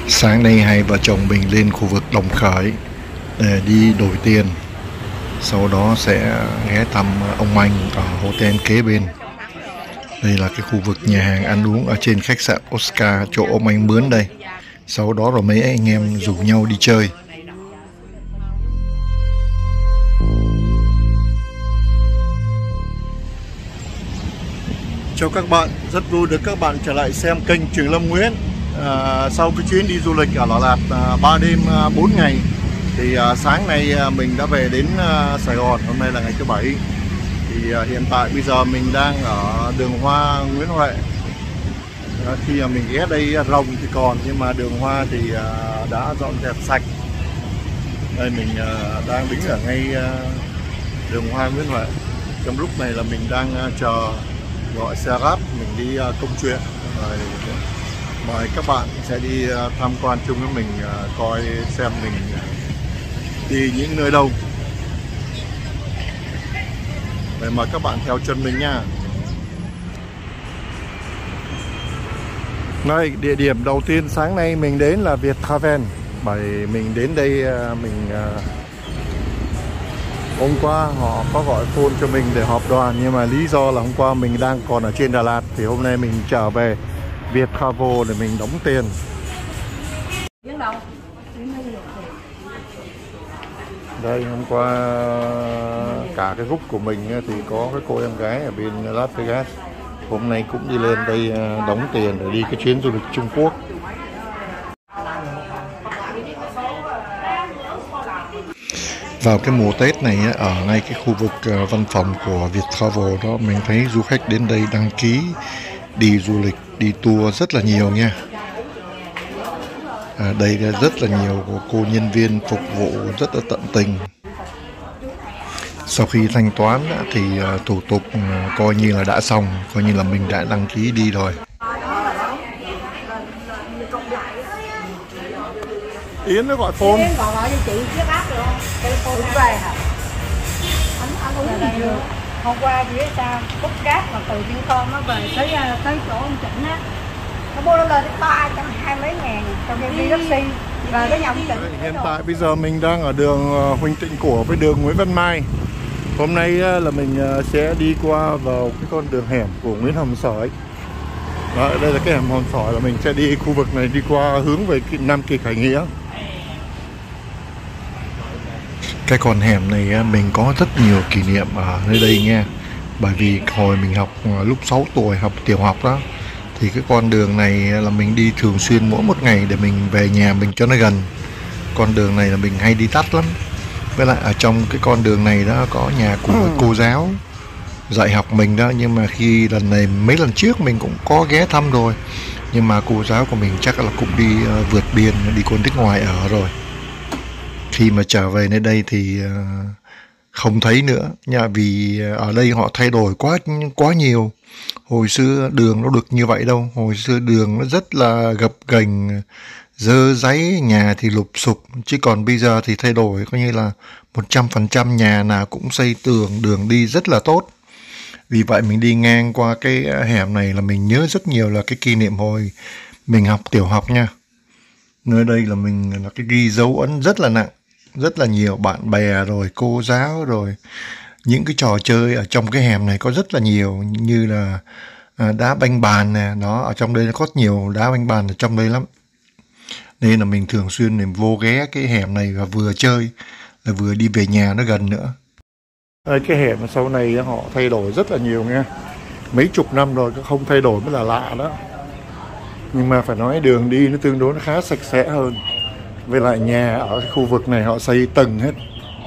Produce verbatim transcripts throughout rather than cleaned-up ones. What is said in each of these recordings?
Sáng nay hai vợ chồng mình lên khu vực Đồng Khởi để đi đổi tiền. Sau đó sẽ ghé thăm ông anh ở hotel kế bên. Đây là cái khu vực nhà hàng ăn uống ở trên khách sạn Oscar chỗ ông anh mướn đây. Sau đó rồi mấy anh em rủ nhau đi chơi. Chào các bạn, rất vui được các bạn trở lại xem kênh Trường Lâm Nguyễn. À, sau cái chuyến đi du lịch ở Đà Lạt à, ba đêm à, bốn ngày thì à, sáng nay à, mình đã về đến à, Sài Gòn. Hôm nay là ngày thứ bảy. Thì à, hiện tại bây giờ mình đang ở đường Hoa Nguyễn Huệ. À, khi à, mình ghé đây rồng thì còn, nhưng mà đường Hoa thì à, đã dọn dẹp sạch. Đây mình à, đang đứng ở ngay à, đường Hoa Nguyễn Huệ. Trong lúc này là mình đang à, chờ gọi xe Grab mình đi uh, công chuyện, rồi mời các bạn sẽ đi uh, tham quan chung với mình, uh, coi xem mình uh, đi những nơi đâu. Vậy mời các bạn theo chân mình nha. Đây, địa điểm đầu tiên sáng nay mình đến là Viettravel. Bởi mình đến đây uh, mình uh, hôm qua họ có gọi phone cho mình để họp đoàn, nhưng mà lý do là hôm qua mình đang còn ở trên Đà Lạt, thì hôm nay mình trở về Viettravel để mình đóng tiền. Đây, hôm qua cả cái group của mình thì có cái cô em gái ở bên Las Vegas, hôm nay cũng đi lên đây đóng tiền để đi cái chuyến du lịch Trung Quốc. Vào cái mùa Tết này ở ngay cái khu vực văn phòng của Viettravel đó, mình thấy du khách đến đây đăng ký đi du lịch, đi tour rất là nhiều nha. À, đây rất là nhiều cô nhân viên phục vụ rất là tận tình. Sau khi thanh toán thì thủ tục coi như là đã xong, coi như là mình đã đăng ký đi rồi. Yến nó gọi phone. Yến gọi gọi cho chị chiếc app được không? Telephone về hả? Anh anh uống gì chưa? Hôm qua chị ấy sao? Cúp cáp mà từ Vincom nó về tới tới chỗ ông Trịnh á. Nó mua nó lên tới ba trăm hai mấy ngàn trong khi đi taxi về tới nhà ông Trịnh. Hiện tại bây giờ mình đang ở đường Huỳnh Tịnh Của với đường Nguyễn Văn Mai. Hôm nay là mình sẽ đi qua vào cái con đường hẻm của Nguyễn Hồng Sỏi. Đó, đây là cái hẻm Hồng Sỏi, là mình sẽ đi khu vực này đi qua hướng về Nam Kỳ Khởi Nghĩa. Cái con hẻm này mình có rất nhiều kỷ niệm ở nơi đây nha. Bởi vì hồi mình học lúc sáu tuổi, học tiểu học đó, thì cái con đường này là mình đi thường xuyên mỗi một ngày để mình về nhà mình cho nó gần. Con đường này là mình hay đi tắt lắm. Với lại ở trong cái con đường này đó có nhà của cô giáo dạy học mình đó. Nhưng mà khi lần này, mấy lần trước mình cũng có ghé thăm rồi, nhưng mà cô giáo của mình chắc là cũng đi uh, vượt biên, đi qua nước ngoài ở rồi. Khi mà trở về nơi đây thì uh, không thấy nữa nha, vì ở đây họ thay đổi quá quá nhiều. Hồi xưa đường nó được như vậy đâu, hồi xưa đường nó rất là gập ghềnh, dơ dáy, nhà thì lụp xụp, chứ còn bây giờ thì thay đổi, coi như là một trăm phần trăm nhà nào cũng xây tường, đường đi rất là tốt. Vì vậy mình đi ngang qua cái hẻm này là mình nhớ rất nhiều là cái kỷ niệm hồi mình học tiểu học nha. Nơi đây là mình là cái ghi dấu ấn rất là nặng, rất là nhiều bạn bè rồi cô giáo, rồi những cái trò chơi ở trong cái hẻm này có rất là nhiều, như là đá banh bàn nè, nó ở trong đây nó có nhiều đá banh bàn ở trong đây lắm. Nên là mình thường xuyên mình vô ghé cái hẻm này và vừa chơi là vừa đi về nhà nó gần nữa. Đây, cái hẻm sau này họ thay đổi rất là nhiều nha, mấy chục năm rồi không thay đổi mới là lạ đó. Nhưng mà phải nói đường đi nó tương đối nó khá sạch sẽ hơn. Với lại nhà ở cái khu vực này họ xây tầng hết.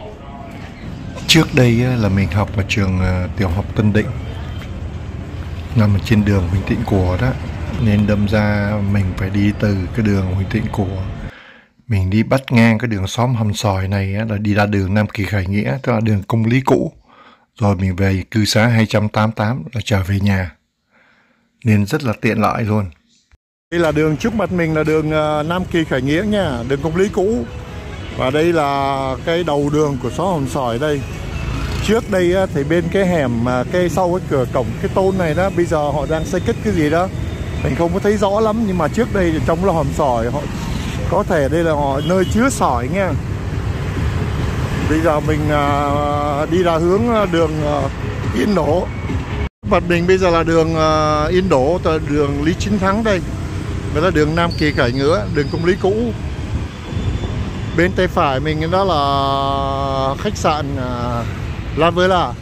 Trước đây là mình học ở trường tiểu học Tân Định, nằm ở trên đường Huỳnh Tịnh Của đó, nên đâm ra mình phải đi từ cái đường Huỳnh Tịnh Của, mình đi bắt ngang cái đường xóm Hầm Sỏi này là đi ra đường Nam Kỳ Khởi Nghĩa, tức là đường Công Lý cũ, rồi mình về cư xá hai trăm tám mươi tám là trở về nhà, nên rất là tiện lợi luôn. Đây là đường trước mặt mình là đường Nam Kỳ Khởi Nghĩa nha, đường Công Lý cũ. Và đây là cái đầu đường của xóm Hầm Sỏi đây. Trước đây thì bên cái hẻm mà cái sau cái cửa cổng cái tôn này đó, bây giờ họ đang xây cất cái gì đó mình không có thấy rõ lắm, nhưng mà trước đây trong là Hầm Sỏi họ Có thể đây là họ nơi chứa sỏi nha. Bây giờ mình uh, đi ra hướng đường uh, Yên Đỗ. Mặt mình bây giờ là đường uh, Yên Đỗ, đường Lý Chính Thắng đây. Đó là đường Nam Kỳ Khởi Nghĩa, đường Công Lý cũ. Bên tay phải mình đó là khách sạn uh, La Vela.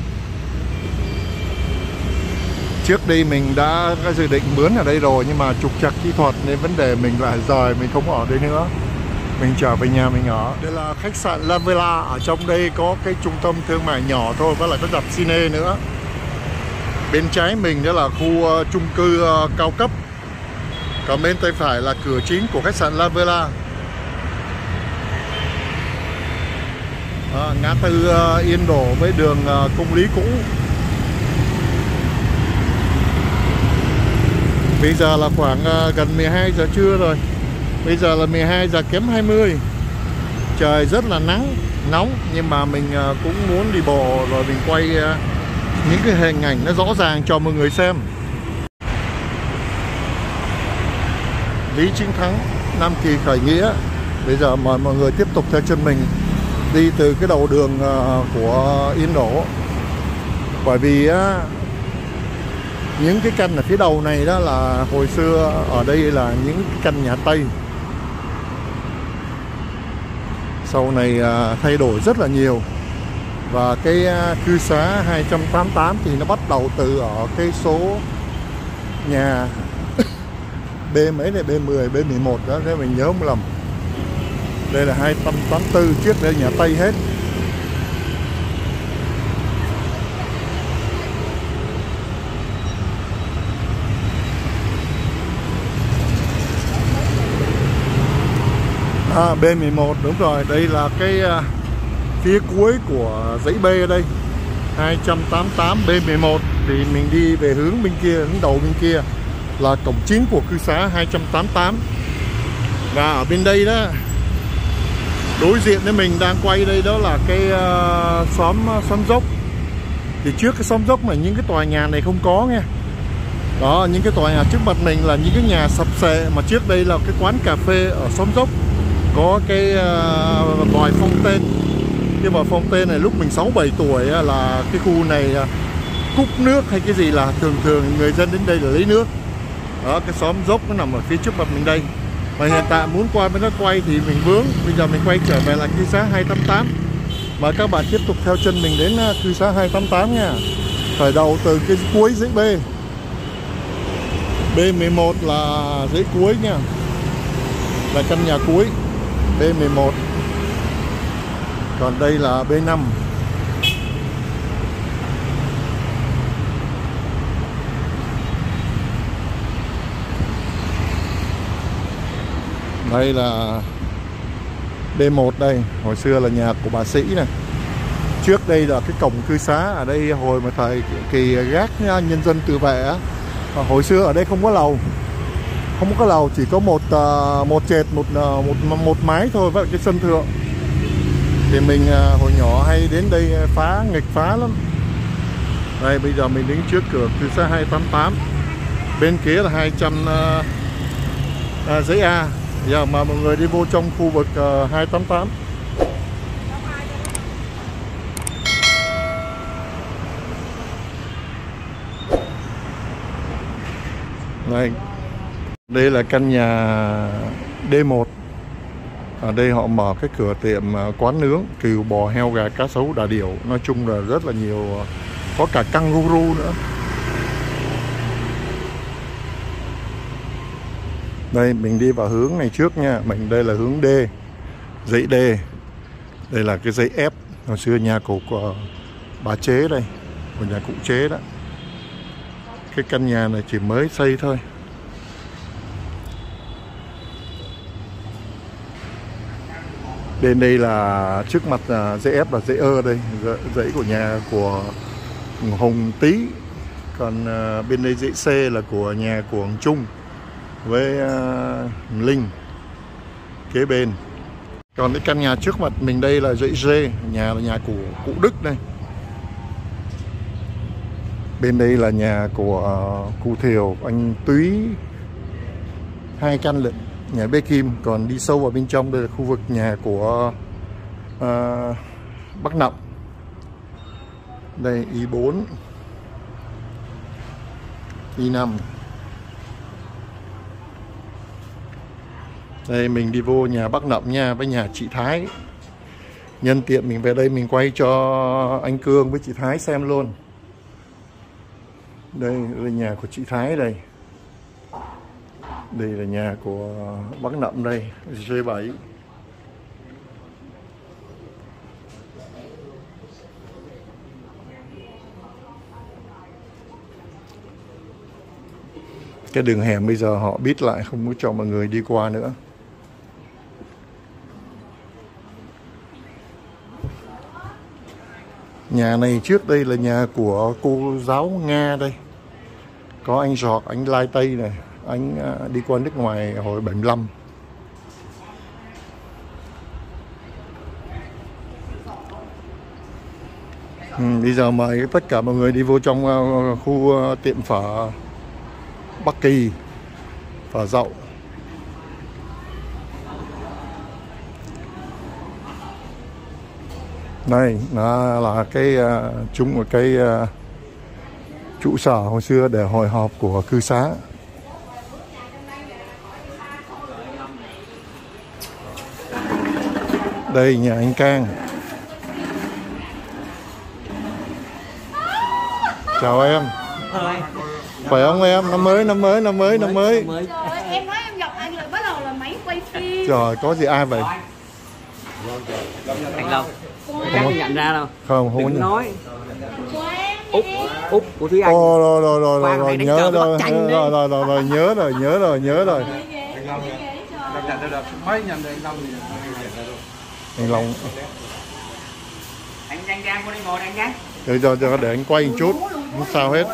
Trước đây mình đã có dự định mướn ở đây rồi, nhưng mà trục trặc kỹ thuật nên vấn đề mình lại rời, mình không ở đây nữa. Mình trở về nhà mình ở. Đây là khách sạn La Vela. Ở trong đây có cái trung tâm thương mại nhỏ thôi, và lại có dạp cine nữa. Bên trái mình đó là khu uh, chung cư uh, cao cấp. Còn bên tay phải là cửa chính của khách sạn La Vela. À, ngã tư uh, Yên Đỗ với đường uh, Công Lý cũ. Bây giờ là khoảng uh, gần mười hai giờ trưa rồi. Bây giờ là mười hai giờ kém hai mươi. Trời rất là nắng, nóng. Nhưng mà mình uh, cũng muốn đi bộ rồi mình quay uh, những cái hình ảnh nó rõ ràng cho mọi người xem. Lý Chính Thắng, Nam Kỳ Khởi Nghĩa. Bây giờ mời mọi người tiếp tục theo chân mình đi từ cái đầu đường uh, của Yên Đỗ. Bởi vì uh, những cái căn ở phía đầu này đó là hồi xưa ở đây là những căn nhà Tây. Sau này uh, thay đổi rất là nhiều. Và cái uh, cư xá hai trăm tám mươi tám thì nó bắt đầu từ ở cái số nhà B mấy này, B mười, B mười một đó, nếu mình nhớ không lầm. Đây là hai trăm tám mươi tư, trước đây nhà Tây hết. À, B mười một, đúng rồi, đây là cái uh, phía cuối của dãy B ở đây. Hai trăm tám mươi tám B mười một. Thì mình đi về hướng bên kia, hướng đầu bên kia là cổng chính của cư xá hai trăm tám mươi tám. Và ở bên đây đó, đối diện với mình đang quay đây đó là cái uh, xóm xóm dốc. Thì trước cái xóm dốc này những cái tòa nhà này không có nha. Đó, những cái tòa nhà trước mặt mình là những cái nhà sập xệ. Mà trước đây là cái quán cà phê ở xóm dốc, có cái uh, vòi phong tên. Nhưng mà phong tên này lúc mình sáu bảy tuổi là cái khu này cúp nước hay cái gì là thường thường người dân đến đây để lấy nước. Đó, cái xóm dốc nó nằm ở phía trước mặt mình đây. Và hiện tại muốn qua bên đó quay thì mình vướng. Bây giờ mình quay trở về là cư xá hai trăm tám mươi tám. Mời các bạn tiếp tục theo chân mình đến cư xá hai trăm tám mươi tám nha. Khởi đầu từ cái cuối dãy B. B mười một là dãy cuối nha, là căn nhà cuối B mười một. Còn đây là B năm. Đây là D một đây, hồi xưa là nhà của bà Sĩ này. Trước đây là cái cổng cư xá ở đây hồi mà thời kỳ gác nhân dân tự vệ á. Hồi xưa ở đây không có lầu, không có lầu, chỉ có một một trệt, một một một mái thôi với cái sân thượng. Thì mình hồi nhỏ hay đến đây phá, nghịch phá lắm. Đây bây giờ mình đứng trước cửa cư xá hai trăm tám mươi tám. Bên kia là hai trăm uh, uh, dãy A. Giờ mà mọi người đi vô trong khu vực uh, hai trăm tám mươi tám. Đây, đây là căn nhà D một. Ở đây họ mở cái cửa tiệm quán nướng, cừu, bò, heo, gà, cá sấu, đà điểu. Nói chung là rất là nhiều, có cả kangaroo nữa. Đây mình đi vào hướng này trước nha. Mình đây là hướng D, dãy D. Đây là cái dãy F. Hồi xưa nhà của, của bà Chế đây, của nhà cụ Chế đó. Cái căn nhà này chỉ mới xây thôi. Bên đây là trước mặt dãy F là dãy E đây, dãy của nhà của Hồng Tý. Còn bên đây dãy C là của nhà của ông Trung với uh, Linh kế bên. Còn cái căn nhà trước mặt mình đây là dãy G, nhà là nhà của cụ Đức đây. Bên đây là nhà của uh, cụ Thiều, anh Túy. Hai căn lận, nhà Bé Kim. Còn đi sâu vào bên trong đây là khu vực nhà của uh, bác Nậm. Đây Y bốn, Y năm. Đây mình đi vô nhà bác Nậm nha, với nhà chị Thái. Nhân tiện mình về đây mình quay cho anh Cương với chị Thái xem luôn. Đây là nhà của chị Thái đây. Đây là nhà của bác Nậm đây, G bảy. Cái đường hẻm bây giờ họ bít lại, không muốn cho mọi người đi qua nữa. Nhà này trước đây là nhà của cô giáo Nga đây. Có anh Giọt, anh Lai Tây này. Anh đi qua nước ngoài hồi bảy mươi lăm. Ừ, bây giờ mời tất cả mọi người đi vô trong khu tiệm phở Bắc Kỳ, phở Dậu. Đây nó là cái uh, chúng một cái uh, trụ sở hồi xưa để hội họp của cư xá. Đây nhà anh Cang. Chào em. Khỏe không em? Năm mới, năm mới, năm mới, năm mới. Trời ơi, em nói em gặp anh rồi bắt đầu là máy quay phim. Trời, có gì ai vậy? Anh Long. Chắc không nhận ra đâu. Không, không Đừng nhận. nói. Út, Út của Thúy Anh. Ồ, rồi, rồi, rồi, rồi, rồi, nhớ rồi, rồi, rồi, rồi, rồi, rồi, nhớ rồi, nhớ rồi, nhớ rồi. Anh Long nhận được mấy nhận được anh Long thì Anh Long. Anh Giang Giang có đi ngồi anh Giang. Để cho, cho để anh quay một chút, không sao hết.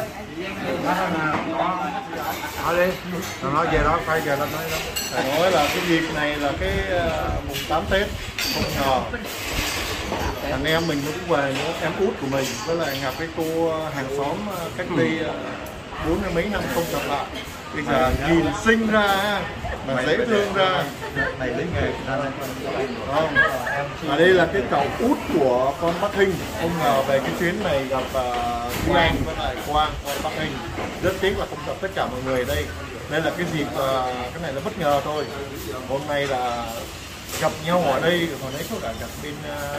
nói đi, nó nói về đó, quay về đó nói đó. Phải nói là cái dịp này là cái uh, mùng tám Tết, không ngờ anh em mình cũng về nữa, em út của mình với lại gặp cái cô hàng xóm cách đây bốn mươi mấy năm không gặp lại. Bây giờ nhìn xinh ra mà dễ thương ra. Này lấy nghề Không. Ở đây là cái cậu út của con Bắc Hinh. Không ngờ về cái chuyến này gặp Duy uh, Anh với lại Quang con Bắc Hinh. Rất tiếc là không gặp tất cả mọi người đây. Nên là cái dịp uh, cái này là bất ngờ thôi. Hôm nay là gặp nhau ở đây, còn đấy có cả gặp bên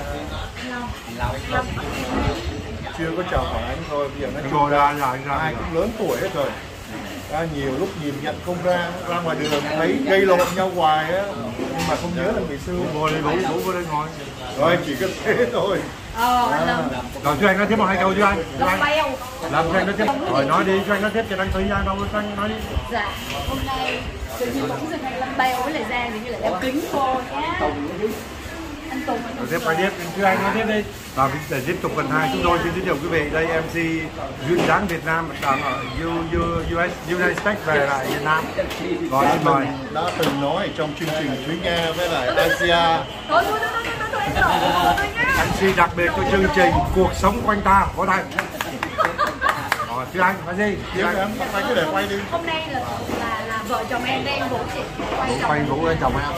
uh, chưa có chào hỏi anh thôi. Bây giờ nó ngồi ra là anh ra ai cũng lớn tuổi hết rồi. Ra nhiều lúc nhìn nhận không ra, ra ngoài đường thấy gây lộn nhau hoài á, nhưng mà không nhớ là ngày xưa. ngồi đi ngủ ngủ vô đây ngồi Rồi chỉ có thế thôi. Ờ, À. Lâm. rồi cho anh nói tiếp một hai câu cho anh Lâm beo. làm cho anh nói tiếp rồi nói đi cho anh nói tiếp cho anh thấy ra đâu cho anh nói đi. Dạ, hôm nay tự nhiên bỗng dưng anh Lâm beo với lại Giang thì như là đeo kính vô nhá. Anh Tùng, anh Rồi Tùng. tiếp quay tiếp thưa anh nói tiếp đi. Và để tiếp tục phần hai chúng tôi xin giới thiệu quý vị đây em xê duyên dáng Việt Nam đang ở U, U, US United States về lại Việt Nam. Rồi Đã xin mời. từng, đã từng nói trong chương trình Thúy Nga với lại Asia. Thôi, thôi, thôi, thôi, thôi, thôi, em rồi, thôi nhá. em xê đặc biệt của chương trình Cuộc Sống Quanh Ta có đây. Rồi thưa anh nói gì? Tiếp em, phải cứ để quay đi. Hôm nay là là là vợ chồng em đang vũ chị quay chồng. Quay vũ lên chồng em.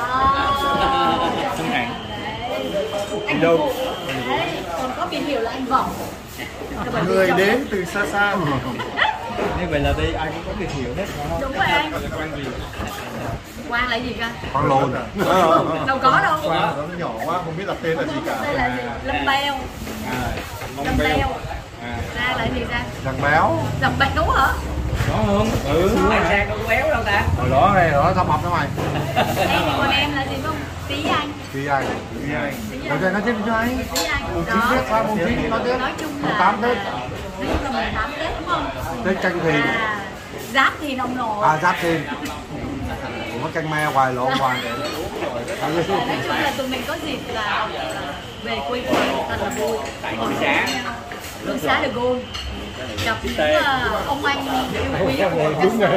Xứng đáng. Anh đâu? Vũ. Đấy, còn có biển hiệu là anh Vọng. Người đến từ xa xa. Như vậy là đây ai cũng có thể hiểu hết. Đúng rồi anh. Quang là gì cơ? Quang lồn. Đâu có đâu. Nó nhỏ quá, không biết đặt tên là gì cả. Đây là gì? Lâm beo. Lâm beo. Ra là gì ra? Thằng béo. Dòng bạch đúng hả? Có không? Ừ. Anh Giang đâu có béo đâu ta. Rồi đó này, đó thăm mập đó mày. Em còn em là gì không? Tí anh. Tí anh. Tí anh. Rồi cho anh nói tiếp cho anh. Tí anh. Mùng chín Tết sao? Mùng chín nói tiếp. Nói chung là Mùng tám Tết. nói chung là mùng tám Tết đúng không? Tết canh thìn. À, Giáp thì nồng nổ. À giáp thìn. Ủa có canh me hoài lộn hoài. Nói chung là tụi mình có dịp là về quê thật là vui. Ở xã đường xã được Gôn gặp những uh, ông anh yêu quý của Đúng rồi.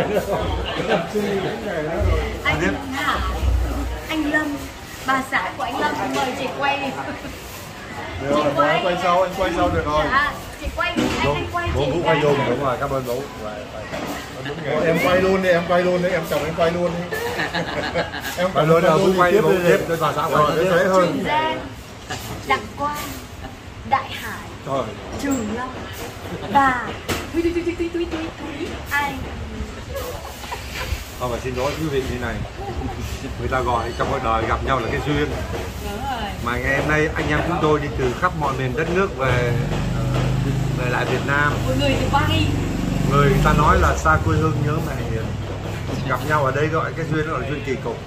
anh Hà, anh Lâm, bà xã của anh Lâm mời chị quay. Được rồi, thôi, anh quay sau, anh quay sau được rồi. Dạ, chị quay, anh anh quay chị. Vũ quay luôn, đúng rồi, cảm ơn Vũ. Em quay luôn đi, em quay luôn đi, em chồng em quay luôn đi. Em Và rồi đầu cũng quay một tiếp để vào xã hội để dễ hơn. Trường Giang, Đặng Quang, Đại Hải, Rồi. Trường Long và Thúy Thúy Thúy Thúy Thúy Thúy Thúy Thúy Anh. Không phải xin lỗi quý vị như này. Người ta gọi trong cuộc đời gặp nhau là cái duyên. Mà ngày hôm nay anh em chúng tôi đi từ khắp mọi miền đất nước về về lại Việt Nam. Mọi người từ Paris. Người ta nói là xa quê hương nhớ mẹ hiền. Gặp nhau ở đây gọi cái duyên đó là duyên kỳ cục.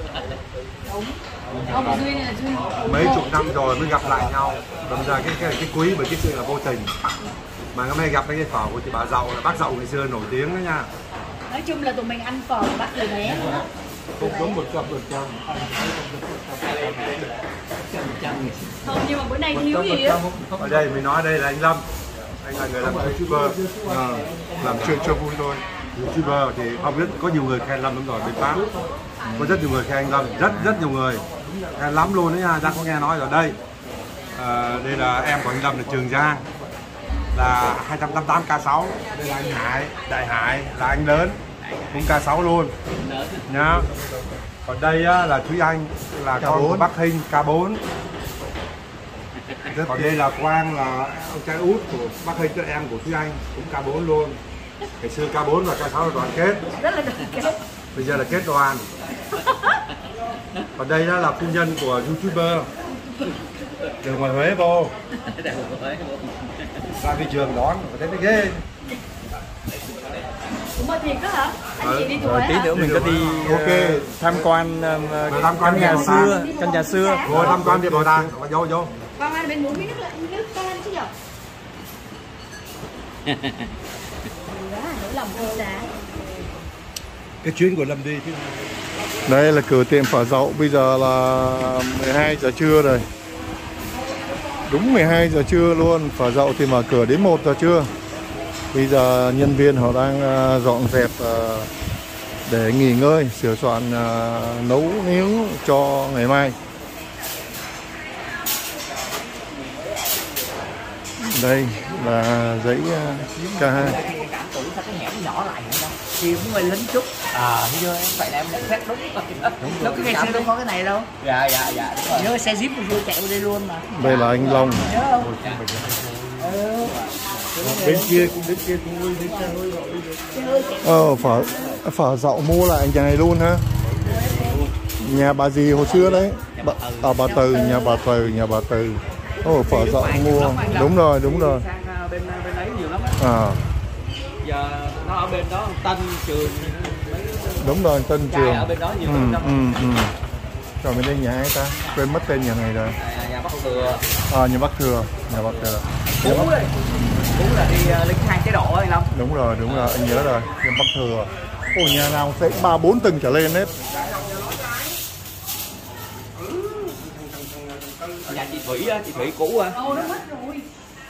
Ông duyên này là duyên. Mấy chục năm rồi mới gặp lại nhau. Đâm ra cái cái cái quý bởi cái sự là vô tình. Mà hôm nay gặp cái phở của chị bà Dậu là bác Dậu ngày xưa nổi tiếng đó nha. Nói chung là tụi mình ăn phở bắt từ bé. Không đúng một trăm phần trăm. Không, nhưng mà bữa nay thiếu gì á. Ở đây mình nói đây là anh Lâm. Anh là người làm YouTuber. À, làm chuyện cho vui thôi. YouTuber thì ông biết có nhiều người khen Lâm lắm rồi bên Pháp. Có rất nhiều người khen anh Lâm, rất rất nhiều người khen lắm luôn đấy nha. Giang có nghe nói ở đây. À, đây là em của anh Lâm là Trường Giang, là hai trăm tám mươi tám K sáu. Đây là anh Hải, Đại Hải là anh lớn, cũng K sáu luôn nhá. Còn đây á, là Thúy Anh là K con bốn. của Bắc Hinh K bốn. Còn đây là Quang là ông trai út của Bắc Hinh, cho em của Thúy Anh cũng K bốn luôn. Ngày xưa K bốn và K sáu là đoàn kết, Rất là đoàn kết. bây giờ là kết đoàn. Còn đây đó là phu nhân của YouTuber từ ngoài Huế vô, ra cái trường đón và thấy cái ghê. Cũng mà thiệt đó hả? Anh chị đi Rồi tuổi tí hả? nữa mình có đi Ok. uh, tham quan uh, tham quan căn nhà bảo xưa, tàng. căn nhà xưa. Ngồi tham quan đi bảo tàng, và vô vô. Con ăn bên muốn miếng nước lạnh, nước cam chứ nhở? Đó, nỗi lòng vô giá. Cái chuyến của Lâm đi chứ. Đây là cửa tiệm phở Dậu. Bây giờ là mười hai giờ trưa rồi. Đúng mười hai giờ trưa luôn. Phở Dậu thì mở cửa đến một giờ trưa. Bây giờ nhân viên họ đang uh, dọn dẹp uh, để nghỉ ngơi, sửa soạn uh, nấu nướng cho ngày mai. Đây là giấy uh, K hai. Cảm tưởng sao cái hẻm nhỏ lại vậy đâu. Thì cũng hơi lính chút. À, thấy chưa? Vậy là em nhận xét đúng rồi. Lúc cái ngày xưa đâu có cái này đâu. Dạ, dạ, dạ. Đúng rồi. Nhớ xe Jeep của vừa chạy qua đây luôn mà. Đây là anh Long. Nhớ không? Bên kia cũng bên kia cũng nuôi, bên kia nuôi gọi đi được. Ờ, phở, phở Dậu mua lại nhà này luôn ha. Nhà bà gì hồi xưa đấy. Bà, à, bà Từ, nhà bà Từ, nhà bà Từ. Ồ, phở Dậu mua. Đúng rồi, đúng rồi. Sang bên bên ấy nhiều lắm á. À, Giờ nó ở bên đó Tân Trường. đúng rồi, Tân Trường. Ở bên đó nhiều Ừ, lắm. ừ, ừ. Rồi bên đây nhà ai ta? Quên mất tên nhà này rồi. À, nhà Bắc Thừa. À, nhà Bắc Thừa, nhà Bắc Thừa. Nhà Phú Bắc... đây. Phú là đi uh, lính hai chế độ anh Long. Đúng rồi, đúng rồi, anh nhớ rồi. Nhà Bắc Thừa. Ồ, nhà nào sẽ ba bốn tầng trở lên hết. Nhà chị Thủy á, chị Thủy cũ á. Ồ, nó mất rồi.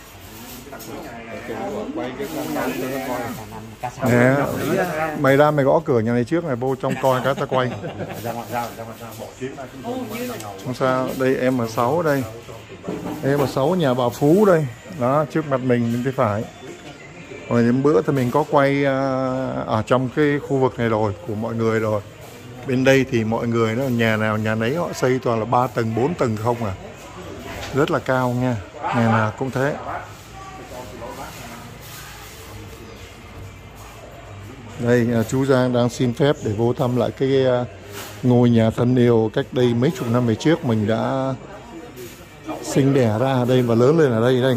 Nè, mày ra mày gõ cửa nhà này trước này, vô trong coi cái ta quay. Ra ngoài ra, ra ngoài ra, bỏ chuyến ra. Không sao, đây em ở sáu đây. Em ở sáu nhà bà Phú đây. Đó, trước mặt mình bên tay phải. Rồi đến bữa thì mình có quay uh, ở trong cái khu vực này rồi, của mọi người rồi. Bên đây thì mọi người đó, nhà nào nhà nấy họ xây toàn là ba tầng, bốn tầng không à. Rất là cao nha. Nhà nào cũng thế. Đây, uh, chú Giang đang xin phép để vô thăm lại cái uh, ngôi nhà thân yêu cách đây mấy chục năm về trước mình đã sinh đẻ ra ở đây và lớn lên ở đây đây.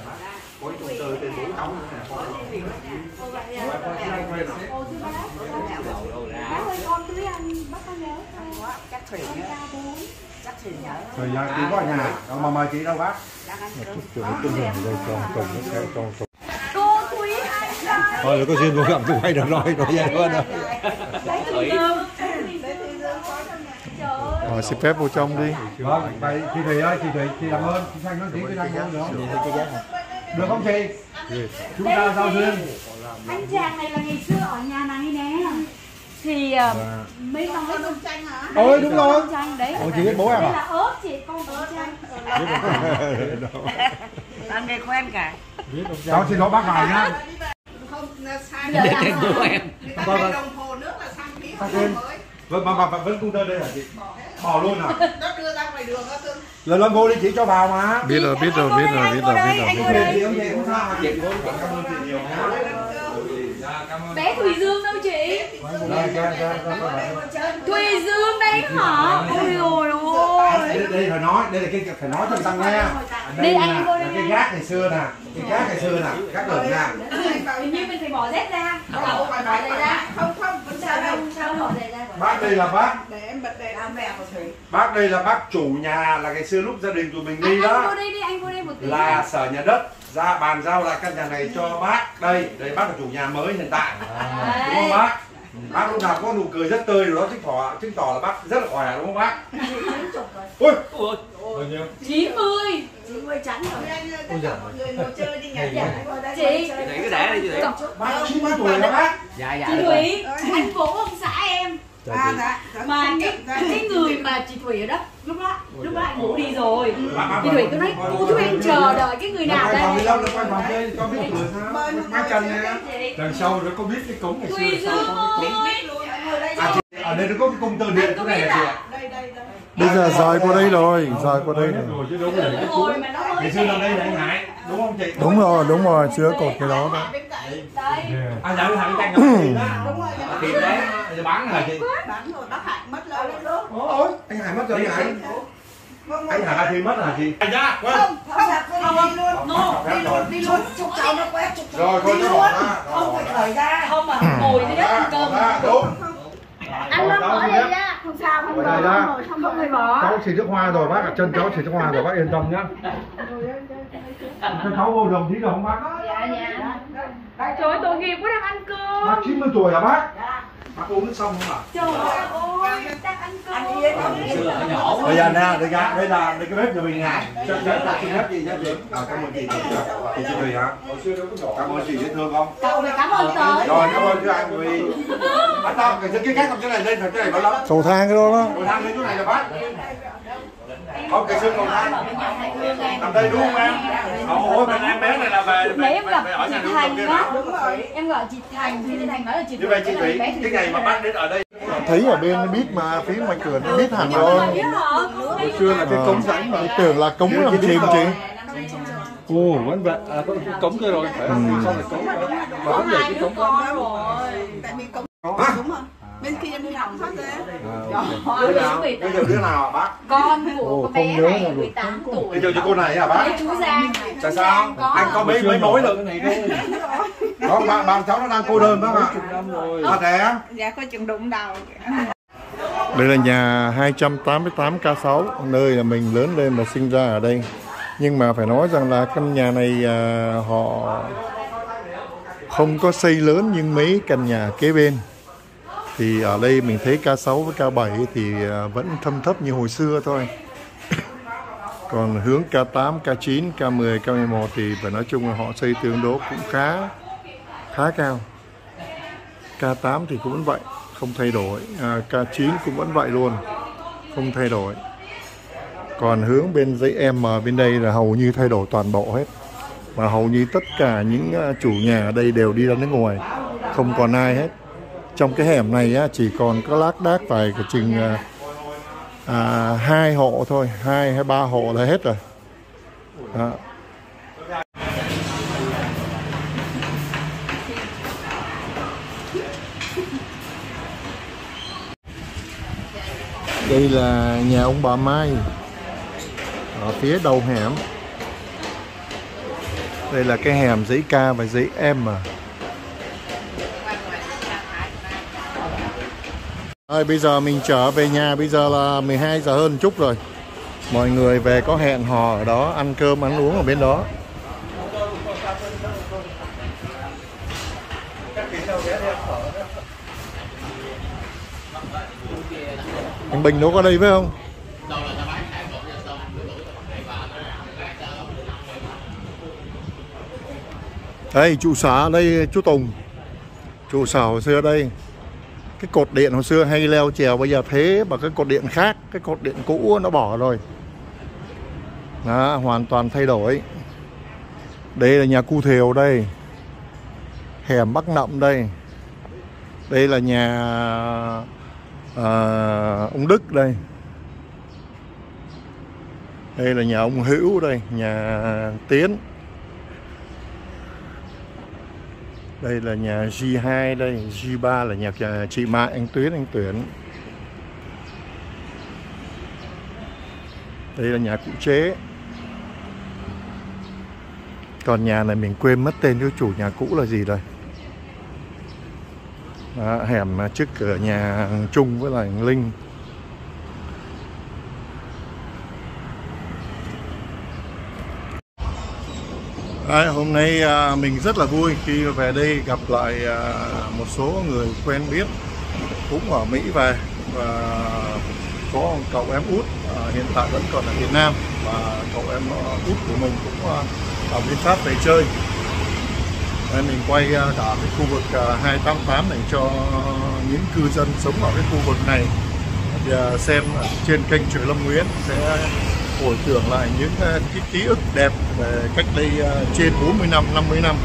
Thời gian chị có ở nhà, đâu mà mời chị đâu bác. Cô Thúy Anh. Thôi có duyên vô gặp tôi quay được rồi, rồi vậy luôn rồi. Rồi xin phép vô trong đi. Vâng, vậy chị Thủy ơi, chị Thủy, chị làm ơn, chị Thanh nói tiếng cái răng được không? Được không chị? Chúng ta giao duyên. Anh chàng này là ngày xưa ở nhà này nè. Thì uh, mấy con lấy con chanh hả? Ôi đúng rồi. Con chanh đấy. Ôi chị biết bố em Đây à? là ớt chị, con con chanh. Anh nghe quen cả. Cháu xin lỗi bác vào nhá. Để tên của em. Vâng vâng. Vâng, mà, mà, mà vẫn container đây hả chị? Bỏ luôn à? Nó đưa ra ngoài đường đó Cưng. Lần lần vô đi chị cho vào mà. Biết rồi, biết rồi, biết rồi, biết rồi, biết rồi, biết rồi. Chị không chị không sao mà chị. Cảm ơn chị nhiều nhá. Bé Thùy Dương đâu chị? Đây, đây, đây, đây. Thùy Dương đấy hả? Ôi dồi ôi. Đây, đây phải nói, đây là cái phải nói cho người ta nghe. Đây Đi, anh là, vô là đây cái nha. gác ngày xưa nè, cái gác ngày xưa nè, gác đường nha. Hình như mình phải bỏ dép ra. Bỏ bỏ giày ra. Không không, vẫn Sao sao đâu. đâu? Sao bỏ giày ra? Bác đây là bác, Để em bật đèn ăn mèo của Thủy. bác đây là bác chủ nhà là ngày xưa lúc gia đình tụi mình đi Anh, anh đó. vô đây đi, anh vô đây một tí. Là sở nhà đất ra bàn giao lại căn nhà này cho bác. Đây, đây bác là chủ nhà mới hiện tại. Đúng không bác? Bác lúc nào có nụ cười rất tươi rồi đó, chứng tỏ chứng tỏ là bác rất là khỏe đúng không bác? Ui, bao nhiêu? chín mươi. chín mươi chắn rồi. Tất cả mọi người ngồi chơi đi nhỉ. Chị. Để cứ để đi chị. Bác chín mươi tuổi rồi bác. Dạ dạ. Chị Thủy, anh vỗ ông xã em. À dạ. dạ, Mà không cái nhận ra. cái người mà chị Thủy ở đó, lúc đó lúc đó anh ngủ đi rồi. Bác, bác, Chị Thủy cứ nói cô Thủy anh chờ đợi cái người nào Quay vòng đi đây. đâu, nó quay vòng đây, cho biết tuổi sao. Bác chân nha. Đằng sau nó có biết cái cống ngày Thùy xưa. Dương ơi. Ngồi đây À, chị, ở đây nó có cái cung tơ điện chỗ này là chị ạ. đây đây đây. Bây giờ rời qua đây rồi, rời qua đây rồi. Rồi chứ đúng rồi. Hồi mà nó mới Ngày xưa nằm đây là anh Hải, đúng không chị? Đúng rồi, đúng rồi, chưa cột cái đó đó. Bên cạnh. đây. À dạ thằng canh không? Đúng rồi. Thì đấy bán hả chị? Bán rồi bác Hạnh mất lâu rồi. Ôi, anh Hải mất rồi anh Hải. Vâng, Anh Hải thì mất hả chị? Anh ra, quên. Không, không, không, không, đi luôn. No. Đi luôn, đi luôn. Chục cháu nó quét, chục Rồi, thôi đi cho luôn. bỏ ra. Không phải khởi ra. Không mà ngồi dưới đất ăn cơm. Ra, đúng. Anh Lâm bỏ đây ra. Không sao, không Bỏ đây ra. không không phải bỏ. Cháu xịt nước hoa rồi bác ạ, chân cháu xịt nước hoa rồi bác yên tâm nhá. Cho cháu vô đồng tí được không bác? Dạ dạ. Trời ơi, tội nghiệp quá đang ăn cơm. Bác chín mươi tuổi hả bác? Bác uống nước xong không ạ? Trời ơi, đang ăn cơm. Bây giờ nè, đây là đây là đây cái bếp nhà mình nè. Cho cho cho xin phép chị nhé chị. À, cảm ơn chị. Chị chị Thùy hả? Cảm ơn chị dễ thương không? Cậu phải cảm ơn tới. Rồi cảm ơn chú anh Thùy. Bác tao cái cái khác không chỗ này lên phải chỗ này bao lắm. Cầu thang cái đó đó. Cầu thang lên chỗ này là bác. Không cái xương cầu thang. Nằm đây đúng không em? Ôi bên em bé này là về Nãy em gặp ở nhà chị nuôi Thành kia đó. Đúng rồi. Em gọi chị Thành thì chị Thành nói là chị Như vậy chị Thủy, cái ngày mà bác đến ở đây Thấy ở bên biết mà phía ngoài cửa nó biết hẳn rồi. hồi xưa là cái cống rãnh mà. Tưởng là cống làm chìm chị. Ồ, vẫn vậy. À, có cống kia rồi. Phải không? Sau này cống. Mà Có vẫn vậy hai cái đứa cống. con rồi. Tại vì cống đúng không? Bên kia đi học thoát ra. Đứa đứa nào? mười Bây tám. giờ đứa nào hả bác? Con của Ồ, con bé không nhớ này là mười tám tuổi. Bây giờ cho cô này hả bác? Đấy chú Giang. Tại sao? Anh có mấy mấy mối rồi. Không, bạn bạn cháu nó đang cô đơn bác ạ. Thật đấy. Dạ có chừng đụng đầu. Đây là nhà hai trăm tám mươi tám K sáu, nơi là mình lớn lên và sinh ra ở đây. Nhưng mà phải nói rằng là căn nhà này à, họ không có xây lớn như mấy căn nhà kế bên. Thì ở đây mình thấy K sáu với K bảy thì à, vẫn thâm thấp như hồi xưa thôi. Còn hướng K tám, K chín, K mười, K mười một thì phải nói chung là họ xây tương đối cũng khá khá cao. K tám thì cũng vẫn vậy, không thay đổi. À, K chín cũng vẫn vậy luôn, không thay đổi. Còn hướng bên dãy M bên đây là hầu như thay đổi toàn bộ hết. Và hầu như tất cả những chủ nhà ở đây đều đi ra nước ngoài, không còn ai hết. Trong cái hẻm này á, chỉ còn có lác đác vài cái chừng à, à, hai hộ thôi, hai hay ba hộ là hết rồi. Đó. Đây là nhà ông bà Mai ở phía đầu hẻm. Đây là cái hẻm dãy K và dãy M. Rồi bây giờ mình trở về nhà, bây giờ là mười hai giờ hơn chút rồi. Mọi người về có hẹn hò ở đó, ăn cơm ăn uống ở bên đó. Anh Bình nó có đây phải không? Đây trụ sở đây chú Tùng. Trụ sở hồi xưa đây. Cái cột điện hồi xưa hay leo trèo bây giờ thế bằng cái cột điện khác. Cái cột điện cũ nó bỏ rồi. Đó, hoàn toàn thay đổi. Đây là nhà Cu Thều đây. Hẻm Bắc Nậm đây. Đây là nhà à, ông Đức đây. Đây là nhà ông Hữu đây, nhà Tiến. Đây là nhà G hai đây, G ba là nhà chị Mai, anh Tuyến, anh Tuyển. Đây là nhà cụ Chế. Còn nhà này mình quên mất tên cái chủ nhà cũ là gì rồi. Đó, hẻm trước cửa nhà Trung với lại Linh. Đấy, hôm nay à, mình rất là vui khi về đây gặp lại à, một số người quen biết cũng ở Mỹ về, và có một cậu em út à, hiện tại vẫn còn ở Việt Nam, và cậu em út của mình cũng à, ở bên Pháp về chơi. Đây, mình quay cả cái khu vực hai tám tám này cho những cư dân sống ở cái khu vực này và xem trên kênh Trời Lâm Nguyễn sẽ hồi tưởng lại những cái ký ức đẹp về cách đây trên bốn mươi năm, năm mươi năm.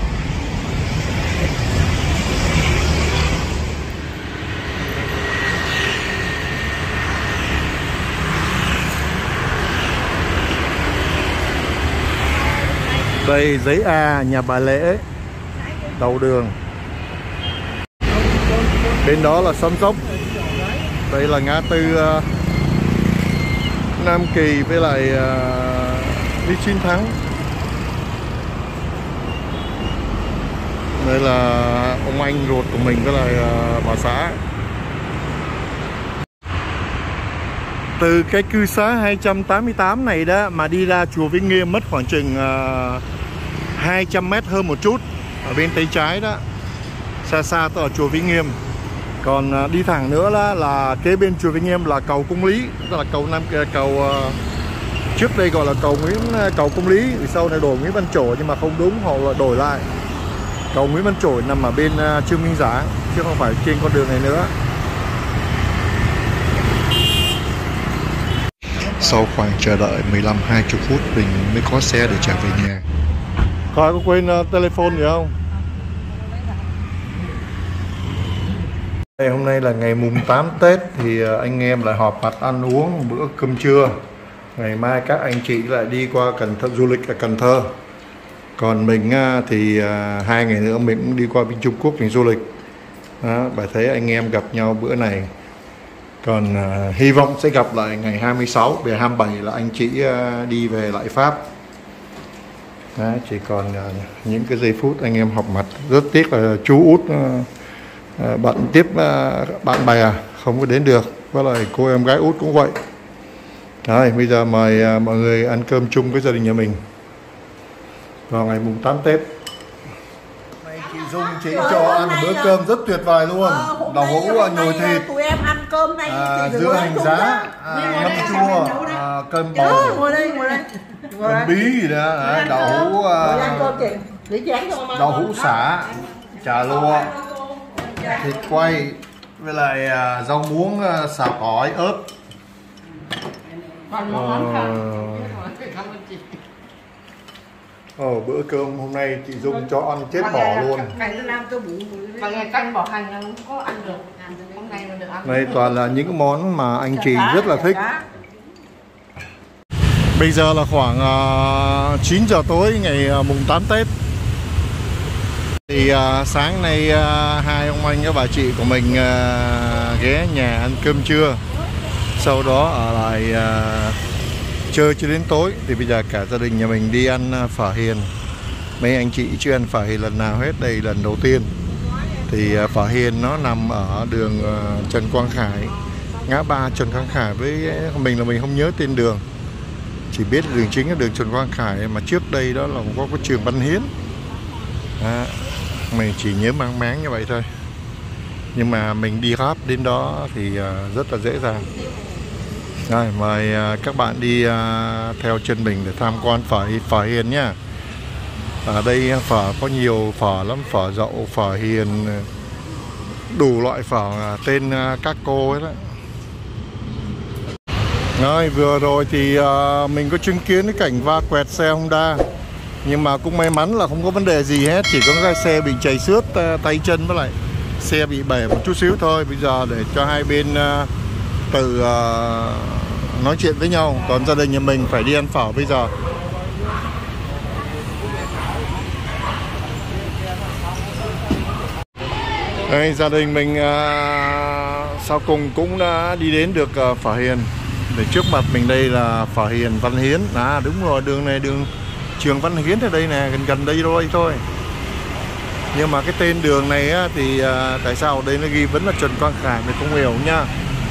Đây giấy A nhà bà Lễ, đầu đường. Bên đó là Sông Dốc. Đây là ngã tư uh, Nam Kỳ với lại uh, Lý Chiến Thắng. Đây là ông anh ruột của mình với lại uh, bà xã. Từ cái cư xá hai trăm tám mươi tám này đó mà đi ra chùa Vĩnh Nghiêm mất khoảng chừng uh, hai trăm mét hơn một chút. Ở bên tay trái đó, xa xa tới ở chùa Vĩnh Nghiêm. Còn uh, đi thẳng nữa là, là kế bên chùa Vĩnh Nghiêm là cầu Công Lý, tức là cầu Nam cầu uh, trước đây gọi là cầu Nguyễn cầu Công Lý, vì sau này đổi Nguyễn Văn Trỗi nhưng mà không đúng, họ lại đổi lại. Cầu Nguyễn Văn Trỗi nằm ở bên uh, Trương Minh Giảng chứ không phải trên con đường này nữa. Sau khoảng chờ đợi mười lăm hai mươi phút mình mới có xe để trở về nhà. Coi có quên uh, telephone gì không? Đây, hôm nay là ngày mùng tám Tết thì uh, anh em lại họp mặt ăn uống bữa cơm trưa. Ngày mai các anh chị lại đi qua Cần Thơ, du lịch ở Cần Thơ. Còn mình uh, thì uh, hai ngày nữa mình cũng đi qua bên Trung Quốc mình du lịch. Đó, bà thấy anh em gặp nhau bữa này. Còn uh, hy vọng sẽ gặp lại ngày hai mươi sáu, về hai mươi bảy là anh chị uh, đi về lại Pháp. Đó, chỉ còn uh, những cái giây phút anh em họp mặt. Rất tiếc là chú út uh, uh, bận tiếp uh, bạn bè không có đến được, với lại cô em gái út cũng vậy. Đấy, bây giờ mời uh, mọi người ăn cơm chung với gia đình nhà mình vào ngày mùng tám Tết. Chị Dung chị cho ăn một bữa cơm rất tuyệt vời luôn. Ờ, đậu hũ nhồi thịt, tụi em ăn cơm này à, dưa hành giá, à, ngâm chua, à, cơm bầu, ngồi đây, ngồi đây. cơm bí gì đó, à, đậu hũ, à, đậu hũ xả, chả lụa, thịt quay với lại à, rau muống, à, xào tỏi ớt. Ồ, bữa cơm hôm nay chị Dung cho ăn chết bỏ luôn. Mà ngày canh bỏ hành là không có ăn được. Hôm nay mà được ăn. Đây toàn là những món mà anh chị rất là thích. Bây giờ là khoảng uh, chín giờ tối ngày uh, mùng tám Tết. Thì uh, sáng nay uh, hai ông anh và bà chị của mình uh, ghé nhà ăn cơm trưa. Sau đó ở lại uh, chơi cho đến tối. Thì bây giờ cả gia đình nhà mình đi ăn phở Hiền. Mấy anh chị chưa ăn phở Hiền lần nào hết, đây lần đầu tiên. Thì phở Hiền nó nằm ở đường uh, Trần Quang Khải, ngã ba Trần Quang Khải với mình là mình không nhớ tên đường, chỉ biết đường chính là đường Trần Quang Khải, mà trước đây đó là có cái trường Văn Hiến. À, mình chỉ nhớ mang máng như vậy thôi, nhưng mà mình đi Pháp đến đó thì uh, rất là dễ dàng. Rồi, mời uh, các bạn đi uh, theo chân mình để tham quan phở phở Hiền nhá. Ở đây phở có nhiều phở lắm, phở Dậu, phở Hiền, đủ loại phở tên uh, các cô ấy đó. Rồi, vừa rồi thì uh, mình có chứng kiến cái cảnh va quẹt xe Honda, nhưng mà cũng may mắn là không có vấn đề gì hết, chỉ có cái xe bị chảy xước uh, tay chân với lại xe bị bể một chút xíu thôi. Bây giờ để cho hai bên uh, tự uh, nói chuyện với nhau. Còn gia đình nhà mình phải đi ăn phở bây giờ. Đây, gia đình mình uh, sau cùng cũng đã đi đến được uh, phở Hiền. Để trước mặt mình đây là phở Hiền Văn Hiến. À đúng rồi, đường này đường Trường Văn Hiến ở đây nè, gần gần đây thôi thôi. Nhưng mà cái tên đường này á, thì uh, tại sao ở đây nó ghi vẫn là Trần Quang Khải, mình không hiểu nha.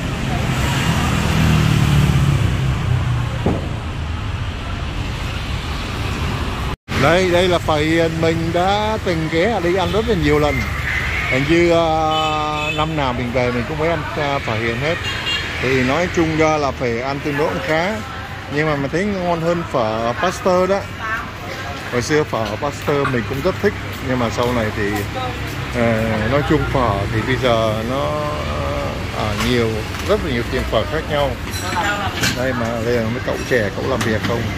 Đây, đây là phở Hiền, mình đã từng ghé ở đây ăn rất là nhiều lần. Hình như uh, năm nào mình về mình cũng phải ăn uh, phở Hiền hết. Thì nói chung ra là phải ăn tương đối khá. Nhưng mà mình thấy ngon hơn phở Pasteur đó. Hồi xưa phở Pasteur mình cũng rất thích. Nhưng mà sau này thì uh, nói chung phở thì bây giờ nó ở uh, nhiều, rất là nhiều tiệm phở khác nhau. Đây mà đây là mấy cậu trẻ, cậu làm việc không?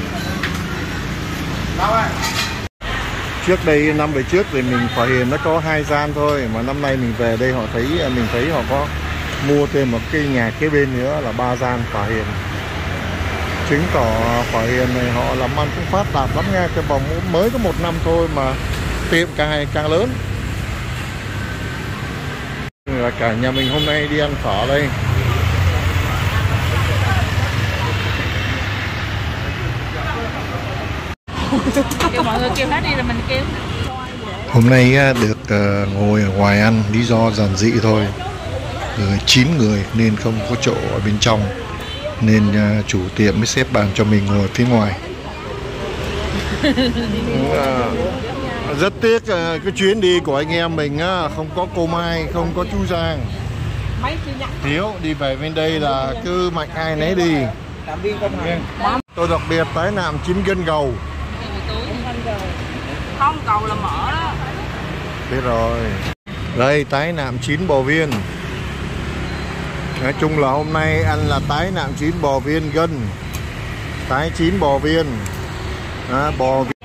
Trước đây, năm về trước thì mình phở Hiền nó có hai gian thôi. Mà năm nay mình về đây họ thấy, mình thấy họ có mua thêm một cái nhà kế bên nữa là ba gian phở Hiền. Chứng tỏ phở Hiền này họ làm ăn cũng phát đạt lắm nha. Cái vòng mới có một năm thôi mà tiệm càng ngày càng lớn. Là cả nhà mình hôm nay đi ăn phở đây. Kêu mọi người kêu hết đi rồi mình kêu. Hôm nay được ngồi ở ngoài ăn, lý do giản dị thôi. chín người nên không có chỗ ở bên trong, nên chủ tiệm mới xếp bàn cho mình ngồi phía ngoài. Rất tiếc cái chuyến đi của anh em mình không có cô Mai, không có chú Giang. Thiếu đi về bên đây là cứ mạnh ai nấy đi. Tôi đặc biệt tái nạm chín gân gầu. Không, cầu là mỡ đó. Biết rồi. Đây, tái nạm chín bò viên. Nói chung là hôm nay ăn là tái nạm chín bò viên gân. Tái chín bò viên. À, bò viên.